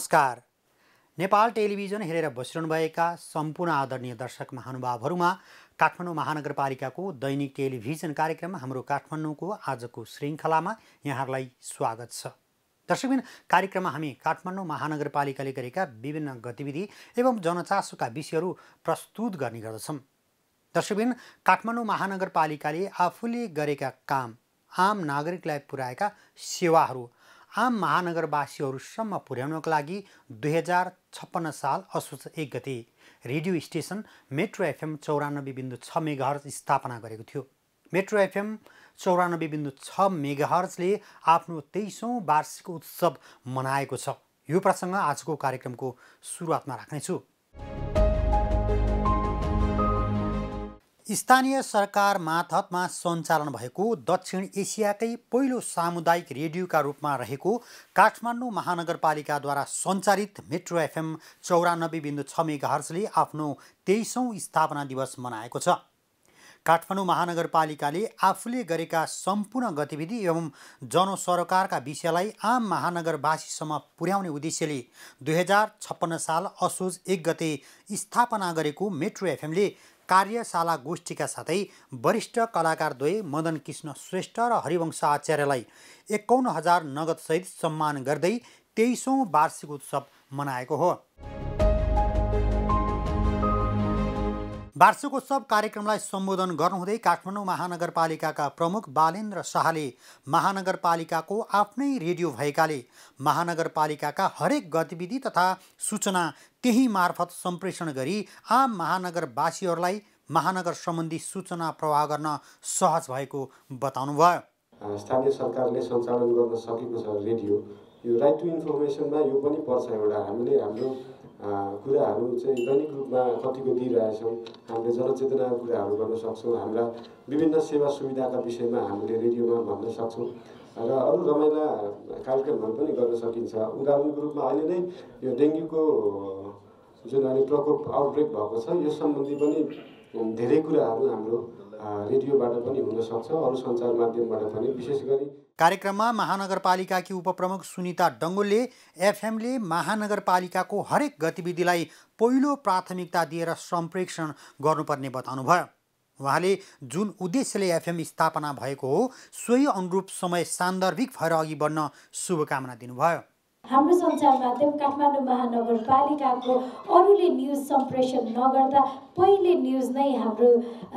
नमस्कार। नेपाल टेलिभिजन हेरेर बसिरहनुभएका सम्पूर्ण आदरणीय दर्शक महानुभावहरूमा काठमाडौँ महानगरपालिकाको दैनिक टेलिभिजन कार्यक्रम हाम्रो काठमाडौँको आजको श्रृङ्खलामा यहाँहरूलाई स्वागत छ। दर्शकबिन, कार्यक्रममा हामी काठमाडौँ महानगरपालिकाले गरेका विभिन्न गतिविधि एवं जनचासोका विषयहरू प्रस्तुत गर्ने गर्दछौँ। दर्शकबिन, काठमाडौँ महानगरपालिकाले आफूले गरेका काम, आम नागरिकलाई पुर्याएका सेवाहरू आम महानगरवासीहरूसम्म पुर्याउनको लागि 2056 साल असोज 1 गते radio station Metro FM 94.6 megahertz स्थापना गरेको थियो। मेट्रो एफएम 94.6 मेगाहर्जले आफ्नो 23औं वार्षिक उत्सव मनाएको छ। यो प्रसङ्ग आजको कार्यक्रमको सुरुवातमा राख्नेछु। स्थानीय सरकार मातहतमा सञ्चालन भएको दक्षिण एसियाकै पहिलो सामुदायिक रेडियोका रूपमा रहेको काठमाडौँ महानगरपालिकाद्वारा सञ्चालित मेट्रो एफएम 94.6 मेगाहर्जले आफ्नो 23औं स्थापना दिवस मनाएको छ। काठमाडौँ महानगरपालिकाले आफूले गरेका सम्पूर्ण गतिविधि एवं जनसरोकारका विषयलाई आम महानगरवासीसम्म पुर्याउने उद्देश्यले 2056 साल असोज 1 गते स्थापना गरेको मेट्रो एफएमले कार्यशाला गोष्ठीका साथै वरिष्ठ कलाकारद्वय मदन कृष्ण श्रेष्ठ र हरिवंश आचार्यलाई 51,000 नगदसहित सम्मान गर्दै 23औं वार्षिक उत्सव मनाएको हो। वार्षिकोत्सव कार्यक्रमलाई सम्बोधन गर्नुहुँदै काठमाडौँ महानगरपालिकाका प्रमुख बालेन्द्र शाहले महानगरपालिकाको आफ्नै रेडियो भएकाले महानगरपालिकाका हरेक गतिविधि तथा सूचना त्यही मार्फत सम्प्रेषण गरी आम महानगरवासीहरूलाई महानगर सम्बन्धी सूचना प्रवाह गर्न सहज भएको बताउनुभयो। स्थानीय सरकारले सञ्चालन गर्न सकेको छ रेडियो, यो राइट टु इन्फर्मेसनमा यो पनि पर्छ। एउटा हामीले हाम्रो कुराहरू चाहिँ दैनिक रूपमा कतिको दिइरहेछौँ, हामीले जनचेतनाका कुराहरू गर्न सक्छौँ, हाम्रा विभिन्न सेवा सुविधाका विषयमा हामीले रेडियोमा भन्न सक्छौँ र अरू रमाइला कार्यक्रमहरू पनि गर्न सकिन्छ। उदाहरणको रूपमा अहिले नै यो डेङ्गुको जुन अहिले प्रकोप आउटब्रेक भएको छ, यो सम्बन्धी पनि धेरै कुराहरू हाम्रो रेडियोबाट पनि हुन सक्छ, अरू सञ्चार माध्यमबाट पनि। विशेष गरी कार्यक्रममा महानगरपालिकाकी उपप्रमुख सुनिता डङ्गोलले एफएमले महानगरपालिकाको हरेक गतिविधिलाई पहिलो प्राथमिकता दिएर सम्प्रेषण गर्नुपर्ने बताउनुभयो। उहाँले जुन उद्देश्यले एफएम स्थापना भएको हो सोही अनुरूप समय सान्दर्भिक भएर अघि बढ्न शुभकामना दिनुभयो। हाम्रो सञ्चार माध्यम काठमाडौँ महानगरपालिकाको अरूले न्युज सम्प्रेषण नगर्दा पहिले न्युज नै हाम्रो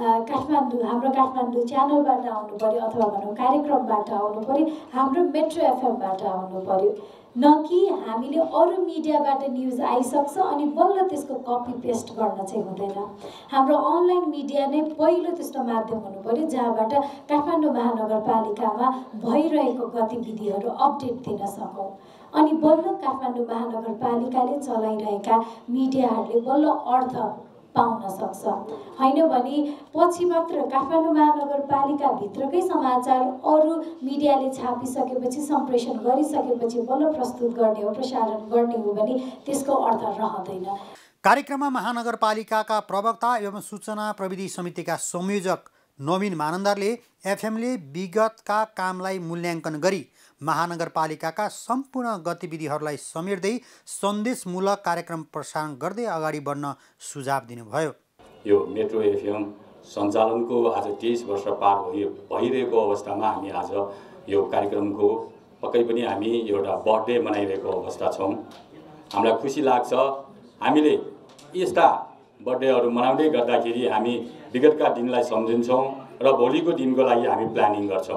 काठमाडौँ च्यानलबाट आउनु पर्यो, अथवा भनौँ कार्यक्रमबाट आउनु पर्यो, हाम्रो मेट्रो एफएमबाट आउनु पर्यो, न कि हामीले अरू मिडियाबाट न्युज आइसक्छ अनि बल्ल त्यसको कपी पेस्ट गर्न चाहिँ हुँदैन। हाम्रो अनलाइन मिडिया नै पहिलो त्यस्तो माध्यम हुनु पर्यो जहाँबाट काठमाडौँ महानगरपालिकामा भइरहेको गतिविधिहरू अपडेट दिन सकौँ। अनि बल्ल काठमाडौँ महानगरपालिकाले चलाइरहेका मिडियाहरूले बल्ल अर्थ पाउन सक्छ। होइन भने पछि मात्र काठमाडौँ महानगरपालिकाभित्रकै समाचार अरू मिडियाले छापिसकेपछि सम्प्रेषण गरिसकेपछि बल्ल प्रस्तुत गर्ने हो, प्रसारण गर्ने हो भने त्यसको अर्थ रहँदैन। कार्यक्रममा महानगरपालिकाका प्रवक्ता एवं सूचना प्रविधि समितिका संयोजक नवीन मानन्दरले एफएमले विगतका कामलाई मूल्याङ्कन गरी महानगरपालिकाका सम्पूर्ण गतिविधिहरूलाई समेट्दै सन्देशमूलक कार्यक्रम प्रसारण गर्दै अगाडि बढ्न सुझाव दिनुभयो। यो मेट्रो एफएम सञ्चालनको आज 23 वर्ष पार भइरहेको अवस्थामा हामी आज यो कार्यक्रमको पक्कै पनि हामी एउटा बर्थडे मनाइरहेको अवस्था छौँ। हामीलाई खुसी लाग्छ। हामीले यस्ता बर्थडेहरू मनाउँदै गर्दाखेरि हामी विगतका दिनलाई सम्झिन्छौँ र भोलिको दिनको लागि हामी प्लानिङ गर्छौँ।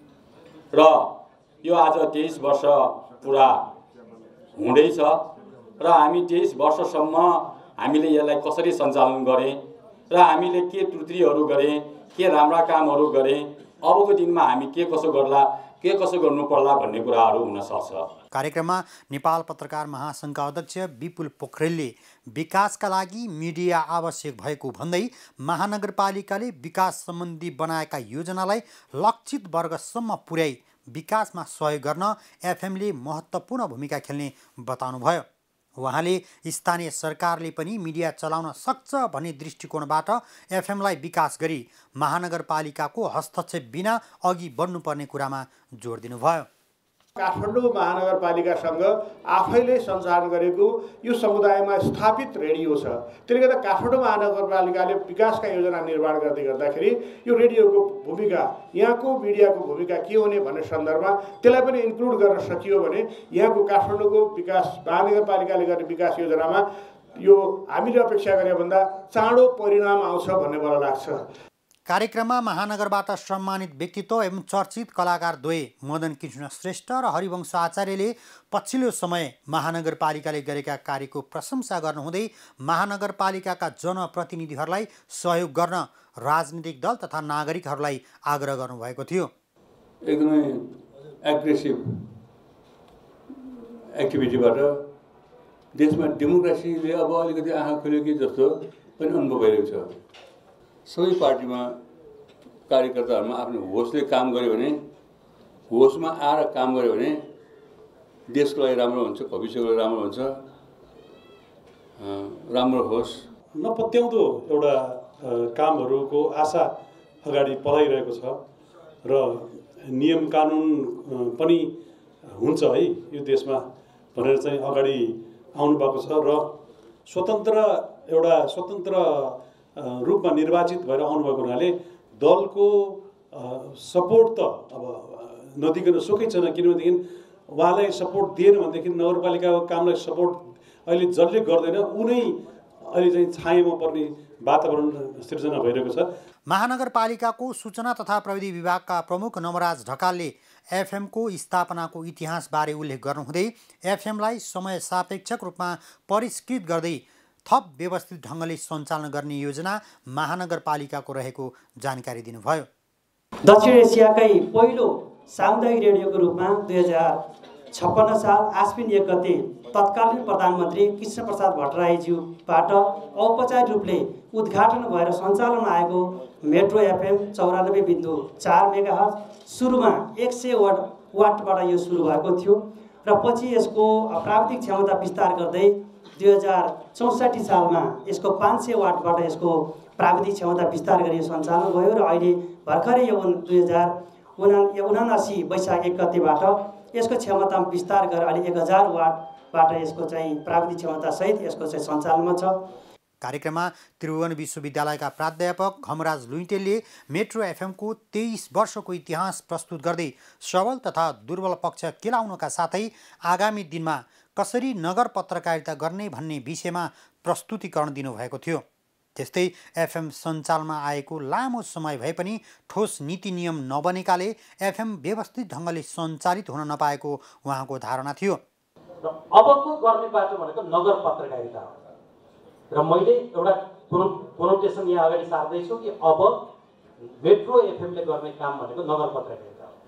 र यो आज 23 वर्ष पुरा हुँदैछ र हामी 23 वर्षसम्म हामीले यसलाई कसरी सञ्चालन गरेँ र हामीले के त्रुटिहरू गरेँ, के राम्रा कामहरू गरेँ, अबको दिनमा हामी के कसो गर्ला, के कसो गर्नु पर्ला भन्ने कुराहरू हुन सक्छ। कार्यक्रममा नेपाल पत्रकार महासङ्घका अध्यक्ष विपुल पोखरेलले विकासका लागि मिडिया आवश्यक भएको भन्दै महानगरपालिकाले विकास सम्बन्धी बनाएका योजनालाई लक्षित वर्गसम्म पुर्याई विकासमा सहयोग गर्न एफएमले महत्त्वपूर्ण भूमिका खेल्ने बताउनुभयो। उहाँले स्थानीय सरकारले पनि मिडिया चलाउन सक्छ भन्ने दृष्टिकोणबाट एफएमलाई विकास गरी महानगरपालिकाको हस्तक्षेप बिना अघि बढ्नुपर्ने कुरामा जोड दिनुभयो। काठमाडौँ महानगरपालिकासँग आफैले सञ्चालन गरेको यो समुदायमा स्थापित रेडियो छ। त्यसले गर्दा काठमाडौँ महानगरपालिकाले विकासका योजना निर्माण गर्दै गर्दाखेरि यो रेडियोको भूमिका, यहाँको मिडियाको भूमिका के हुने भन्ने सन्दर्भमा त्यसलाई पनि इन्क्लुड गर्न सकियो भने यहाँको काठमाडौँको विकास, महानगरपालिकाले गर्ने विकास योजनामा यो हामीले अपेक्षा गरे भन्दा चाँडो परिणाम आउँछ भन्ने मलाई लाग्छ। कार्यक्रममा महानगरबाट सम्मानित व्यक्तित्व एवं चर्चित कलाकार द्वय मदन कृष्ण श्रेष्ठ र हरिवंश आचार्यले पछिल्लो समय महानगरपालिकाले गरेका कार्यको प्रशंसा गर्नुहुँदै महानगरपालिकाका जनप्रतिनिधिहरूलाई सहयोग गर्न राजनीतिक दल तथा नागरिकहरूलाई आग्रह गर्नुभएको थियो। एकदमै एग्रेसिभ एक्टिभिटीबाट देशमा डेमोक्रेसीले अब अलिकति आँखा खोल्यो कि जस्तो पनि अनुभव भइरहेको छ। सबै पार्टीमा कार्यकर्ताहरूमा आफ्नो होसले काम गर्यो भने, होसमा आएर काम गर्यो भने देशको लागि राम्रो हुन्छ, भविष्यको लागि राम्रो हुन्छ। राम्रो होस्। नपत्याउँदो एउटा कामहरूको आशा अगाडि बढाइरहेको छ र नियम कानुन पनि हुन्छ है यो देशमा भनेर चाहिँ अगाडि आउनु भएको छ र स्वतन्त्र रूपमा निर्वाचित भएर आउनुभएको हुनाले दलको सपोर्ट त अब नदिकन सुकै छैन। किनभनेदेखि उहाँलाई सपोर्ट दिएन भनेदेखि नगरपालिकाको कामलाई सपोर्ट अहिले जसले गर्दैन उनै अहिले चाहिँ छायामा पर्ने वातावरण सिर्जना भइरहेको छ। महानगरपालिकाको सूचना तथा प्रविधि विभागका प्रमुख नवराज ढकालले एफएमको स्थापनाको इतिहासबारे उल्लेख गर्नुहुँदै एफएमलाई समय सापेक्षक रूपमा परिष्कृत गर्दै थप व्यवस्थित ढङ्गले सञ्चालन गर्ने योजना महानगरपालिकाको रहेको जानकारी दिनुभयो। दक्षिण एसियाकै पहिलो सामुदायिक रेडियोको रूपमा 2056 साल आश्विन 1 गते तत्कालीन प्रधानमन्त्री कृष्णप्रसाद भट्टराईज्यूबाट औपचारिक रूपले उद्घाटन भएर सञ्चालनमा आएको मेट्रो एफएम 94.4 मेगाहर्ज सुरुमा 100 वाटबाट यो सुरु भएको थियो र पछि यसको प्राविधिक क्षमता विस्तार गर्दै 2064 सालमा यसको 500 वाटबाट यसको प्राविधिक क्षमता विस्तार गरी सञ्चालन भयो र अहिले भर्खरै यो 2079 वैशाख 1 गतेबाट यसको क्षमता विस्तार गरेर अहिले 1000 वाटबाट यसको चाहिँ प्राविधिक क्षमता सहित यसको चाहिँ सञ्चालनमा छ। कार्यक्रममा त्रिभुवन विश्वविद्यालयका प्राध्यापक घमराज लुइटेलले मेट्रो एफएमको 23 वर्षको इतिहास प्रस्तुत गर्दै सबल तथा दुर्बल पक्ष केलाउनका साथै आगामी दिनमा कसरी नगर पत्रकारिता गर्ने भन्ने विषयमा प्रस्तुतिकरण दिनुभएको थियो। त्यस्तै एफएम सञ्चालनमा आएको लामो समय भए पनि ठोस नीति नियम नबनेकाले एफएम व्यवस्थित ढङ्गले सञ्चालित हुन नपाएको उहाँको धारणा थियो। र अबको गर्ने बाटो भनेको नगर पत्रकारिता हो र मैले एउटा कोनोटेसन यहाँ अगाडि सार्दैछु कि अब मेट्रो एफएमले गर्ने काम भनेको नगर पत्रकारिता हो।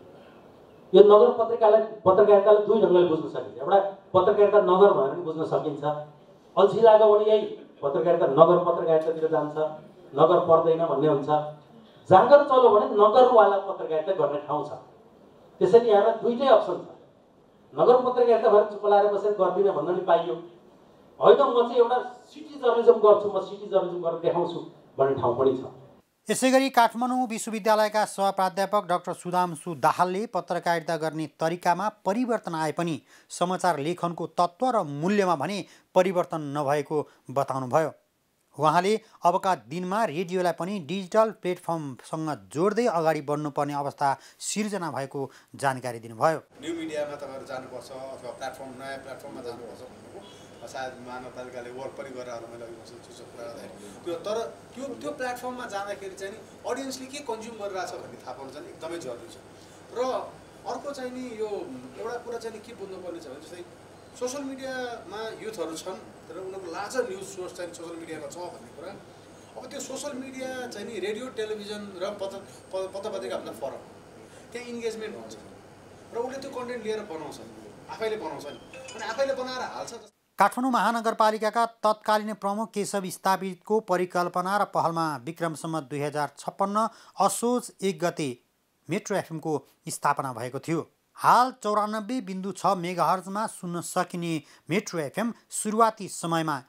यो नगर पत्रकारितालाई दुई ढङ्गले बुझ्न सकिन्छ। एउटा पत्रकारिता नगर भनेर पनि बुझ्न सकिन्छ। अल्छी लाग्यो भने यही पत्रकारिता नगर पत्रकारितातिर जान्छ, नगर पर्दैन भन्ने हुन्छ। जाँगर चल्यो भने नगरवाला पत्रकारिता गर्ने ठाउँ छ। त्यसैले यहाँलाई दुईटै अप्सन छ। नगर पत्रकारिता भएर चुप लाएर बसेर गर्दिनँ भन्न नि पाइयो, होइन म चाहिँ एउटा सिटी जर्नलिजम गर्छु, म सिटी जर्नलिजम गरेर देखाउँछु भन्ने ठाउँ पनि छ। यसैगरी काठमाडौँ विश्वविद्यालयका सहप्राध्यापक डाक्टर सुदाम्सु दाहालले पत्रकारिता गर्ने तरिकामा परिवर्तन आए पनि समाचार लेखनको तत्त्व र मूल्यमा भने परिवर्तन नभएको बताउनुभयो। उहाँले अबका दिनमा रेडियोलाई पनि डिजिटल प्लेटफर्मसँग जोड्दै अगाडि बढ्नुपर्ने अवस्था सिर्जना भएको जानकारी दिनुभयो। न्यू मिडियामा तपाईँहरू जानुपर्छ अथवा नयाँ प्लेटफर्ममा जानुपर्छ भन्नुको सायद महानगरपालिकाले वर्क पनि गरेर मैले अघि भन्छु कुरा गर्दाखेरि तर त्यो प्लेटफर्ममा जाँदाखेरि चाहिँ नि अडियन्सले के कन्ज्युम गरिरहेछ भन्ने थाहा पाउनु चाहिँ एकदमै जरुरी छ। र अर्को चाहिँ नि यो एउटा कुरा चाहिँ नि के बुझ्नुपर्ने छ भने जस्तै सोसल मिडियामा युथहरू छन् तर उनीहरूको लार्जर न्युज सोर्स चाहिँ सोसल मिडियामा छ भन्ने कुरा। अब त्यो सोसल मिडिया चाहिँ नि रेडियो टेलिभिजन र पत्र पत्रिकाभन्दा फरक, त्यहाँ इन्गेजमेन्ट हुन्छ र उसले त्यो कन्टेन्ट लिएर बनाउँछ, आफैले बनाउँछ नि अनि आफैले बनाएर हाल्छ। काठमाडौँ महानगरपालिकाका तत्कालीन प्रमुख केशव स्थापितको परिकल्पना र पहलमा विक्रम सम्वत 2056 असोज 1 गते मेट्रो एफएमको स्थापना भएको थियो। हाल 94.6 मेगाहर्जमा सुन्न सकिने मेट्रो एफएम सुरुवाती समयमा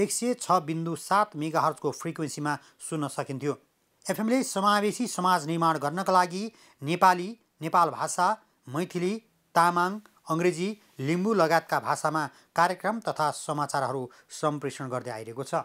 106.7 मेगाहर्जको फ्रिक्वेन्सीमा सुन्न सकिन्थ्यो। एफएमले समावेशी समाज निर्माण गर्नका लागि नेपाली, नेपाल भाषा, मैथिली, तामाङ, अङ्ग्रेजी, लिम्बू लगायतका भाषामा कार्यक्रम तथा समाचारहरू सम्प्रेषण गर्दै आइरहेको छ।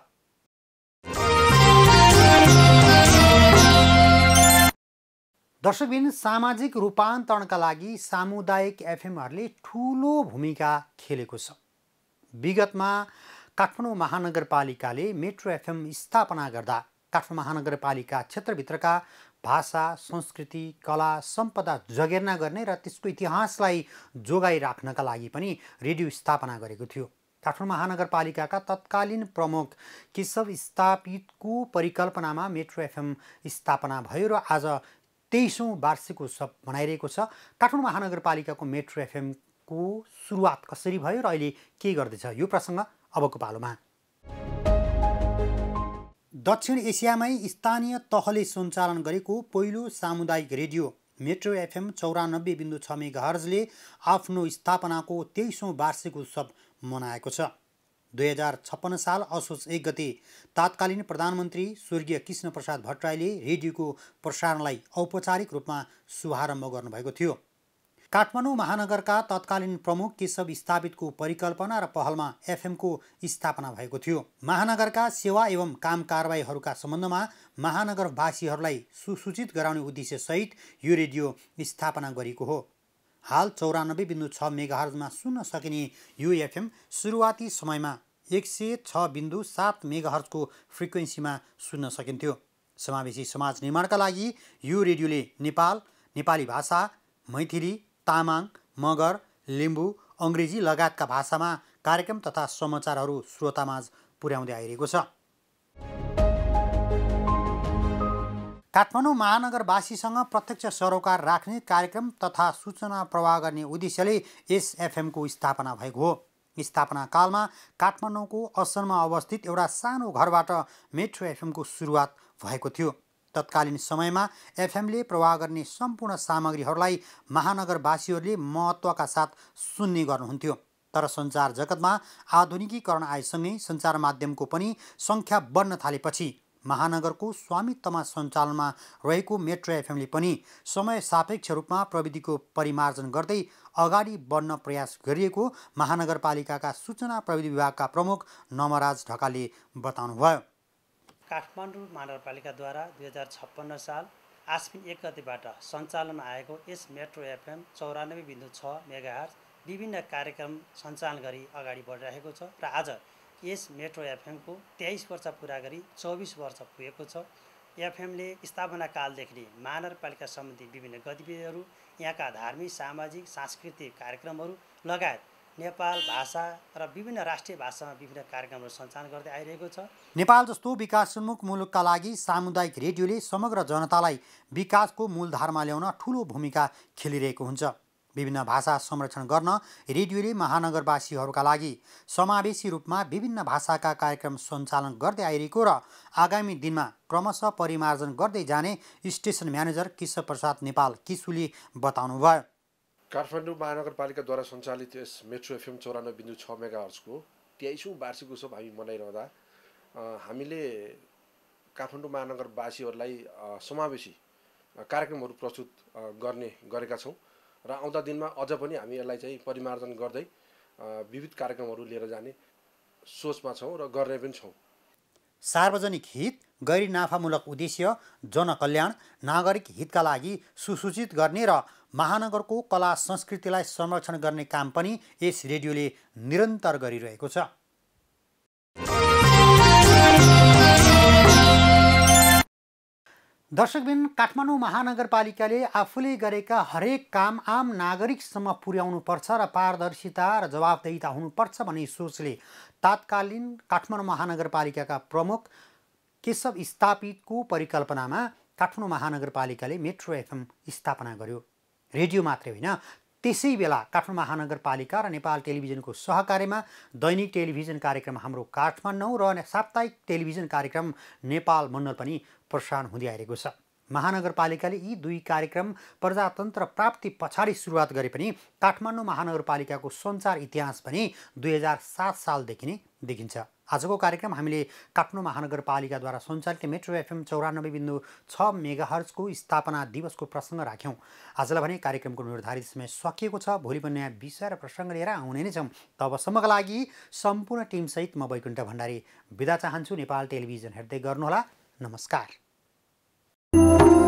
दर्शकबिन, सामाजिक रूपान्तरणका लागि सामुदायिक एफएमहरूले ठुलो भूमिका खेलेको छ। विगतमा काठमाडौँ महानगरपालिकाले मेट्रो एफएम स्थापना गर्दा काठमाडौँ महानगरपालिका क्षेत्रभित्रका भाषा, संस्कृति, कला, सम्पदा जगेर्ना गर्ने र त्यसको इतिहासलाई जोगाइराख्नका लागि पनि रेडियो स्थापना गरेको थियो। काठमाडौँ महानगरपालिकाका तत्कालीन प्रमुख केशव स्थापितको परिकल्पनामा मेट्रो एफएम स्थापना भयो र आज 23औं वार्षिक उत्सव मनाइरहेको छ। काठमाडौँ महानगरपालिकाको मेट्रो एफएमको सुरुवात कसरी भयो र अहिले के गर्दैछ, यो प्रसङ्ग अबको पालोमा। दक्षिण एसियामै स्थानीय तहले सञ्चालन गरेको पहिलो सामुदायिक रेडियो मेट्रो एफएम 94.6 मेगाहर्जले आफ्नो स्थापनाको 23औं वार्षिक उत्सव मनाएको छ। 2056 साल असोज 1 गते तत्कालीन प्रधानमन्त्री स्वर्गीय कृष्णप्रसाद भट्टराईले रेडियोको प्रसारणलाई औपचारिक रूपमा शुभारम्भ गर्नुभएको थियो। काठमाडौँ महानगरका तत्कालीन प्रमुख केशव स्थापितको परिकल्पना र पहलमा एफएमको स्थापना भएको थियो। महानगरका सेवा एवं काम कारबाहीहरूका सम्बन्धमा महानगरवासीहरूलाई सुसूचित गराउने उद्देश्यसहित यो रेडियो स्थापना गरिएको हो। हाल 94.6 मेगाहर्जमा सुन्न सकिने यो एफएम सुरुवाती समयमा 106.7 मेगाहर्जको फ्रिक्वेन्सीमा सुन्न सकिन्थ्यो। समावेशी समाज निर्माणका लागि यो रेडियोले नेपाल, नेपाली भाषा, मैथिली, तामाङ, मगर, लिम्बू, अङ्ग्रेजी लगायतका भाषामा कार्यक्रम तथा समाचारहरू श्रोतामाझ पुर्याउँदै आइरहेको छ। काठमाडौँ महानगरवासीसँग प्रत्यक्ष सरोकार राख्ने कार्यक्रम तथा सूचना प्रवाह गर्ने उद्देश्यले यस एफएमको स्थापना भएको हो। स्थापना कालमा काठमाडौँको असनमा अवस्थित एउटा सानो घरबाट मेट्रो एफएमको सुरुवात भएको थियो। तत्कालीन समयमा एफएमले प्रवाह गर्ने सम्पूर्ण सामग्रीहरूलाई महानगरवासीहरूले महत्त्वका साथ सुन्ने गर्नुहुन्थ्यो। तर सञ्चार जगतमा आधुनिकीकरण आएसँगै सञ्चार माध्यमको पनि सङ्ख्या बढ्न थालेपछि महानगरको स्वामित्वमा सञ्चालनमा रहेको मेट्रो एफएमले पनि समय सापेक्ष रूपमा प्रविधिको परिमार्जन गर्दै अगाडि बढ्न प्रयास गरिएको महानगरपालिकाका सूचना प्रविधि विभागका प्रमुख नमराज ढकालले बताउनुभयो। काठमाडौँ महानगरपालिकाद्वारा 2056 साल आश्विन 1 गतेबाट सञ्चालनमा आएको यस मेट्रो एफएम 94.6 मेगाहर्ज विभिन्न कार्यक्रम सञ्चालन गरी अगाडि बढिरहेको छ र आज यस मेट्रो एफएमको 23 वर्ष पुरा गरी 24 वर्ष पुगेको छ। एफएमले स्थापना कालदेखि नै महानगरपालिका सम्बन्धी विभिन्न गतिविधिहरू, यहाँका धार्मिक, सामाजिक, सांस्कृतिक कार्यक्रमहरू लगायत नेपाल भाषा र विभिन्न राष्ट्रिय भाषामा विभिन्न कार्यक्रमहरू सञ्चालन गर्दै आइरहेको छ। नेपाल जस्तो विकासोन्मुख मुलुकका लागि सामुदायिक रेडियोले समग्र जनतालाई विकासको मूलधारमा ल्याउन ठूलो भूमिका खेलिरहेको हुन्छ। विभिन्न भाषा संरक्षण गर्न रेडियोले महानगरवासीहरूका लागि समावेशी रूपमा विभिन्न भाषाका कार्यक्रम सञ्चालन गर्दै आइरहेको र आगामी दिनमा क्रमशः परिमार्जन गर्दै जाने स्टेसन म्यानेजर केशव प्रसाद नेपाल किसुले बताउनुभयो। काठमाडौँ महानगरपालिकाद्वारा सञ्चालित यस मेट्रो एफएम 94.6 मेगाहर्जको 23औं वार्षिक उत्सव हामी मनाइरहँदा हामीले काठमाडौँ महानगरवासीहरूलाई समावेशी कार्यक्रमहरू प्रस्तुत गरेका छौँ र आउँदा दिनमा अझ पनि हामी यसलाई चाहिँ परिमार्जन गर्दै विविध कार्यक्रमहरू लिएर जाने सोचमा छौँ र गर्ने पनि छौँ। सार्वजनिक हित, गैर नाफामूलक उद्देश्य, जनकल्याण, नागरिक हितका लागि सुसूचित गर्ने र महानगरको कला संस्कृतिलाई संरक्षण गर्ने काम पनि यस रेडियोले निरन्तर गरिरहेको छ। दर्शकबिन, काठमाडौँ महानगरपालिकाले आफूले गरेका हरेक काम आम नागरिकसम्म पुर्याउनुपर्छ र पारदर्शिता र जवाबदेहिता हुनुपर्छ भन्ने सोचले तत्कालीन काठमाडौँ महानगरपालिकाका प्रमुख केशव स्थापितको परिकल्पनामा काठमाडौँ महानगरपालिकाले मेट्रो एफएम स्थापना गर्यो। रेडियो मात्रै होइन, त्यसै बेला काठमाडौँ महानगरपालिका र नेपाल टेलिभिजनको सहकार्यमा दैनिक टेलिभिजन कार्यक्रम हाम्रो काठमाडौँ र साप्ताहिक टेलिभिजन कार्यक्रम नेपाल मण्डल पनि प्रसारण हुँदै आइरहेको छ। महानगरपालिकाले यी दुई कार्यक्रम प्रजातन्त्र प्राप्ति पछाडि सुरुवात गरे पनि काठमाडौँ महानगरपालिकाको सञ्चार इतिहास पनि 2007 सालदेखि नै देखिन्छ। आजको कार्यक्रम हामीले काठमाडौँ महानगरपालिकाद्वारा सञ्चालित मेट्रो एफएम 94.6 मेगाहर्जको स्थापना दिवसको प्रसङ्ग राख्यौँ। आजलाई भने कार्यक्रमको निर्धारित समय सकिएको छ। भोलि पनि नयाँ विषय र प्रसङ्ग लिएर आउने नै छौँ। तबसम्मका लागि सम्पूर्ण टिमसहित म वैकुण्ठ भण्डारी बिदा चाहन्छु। नेपाल टेलिभिजन हेर्दै गर्नुहोला। नमस्कार।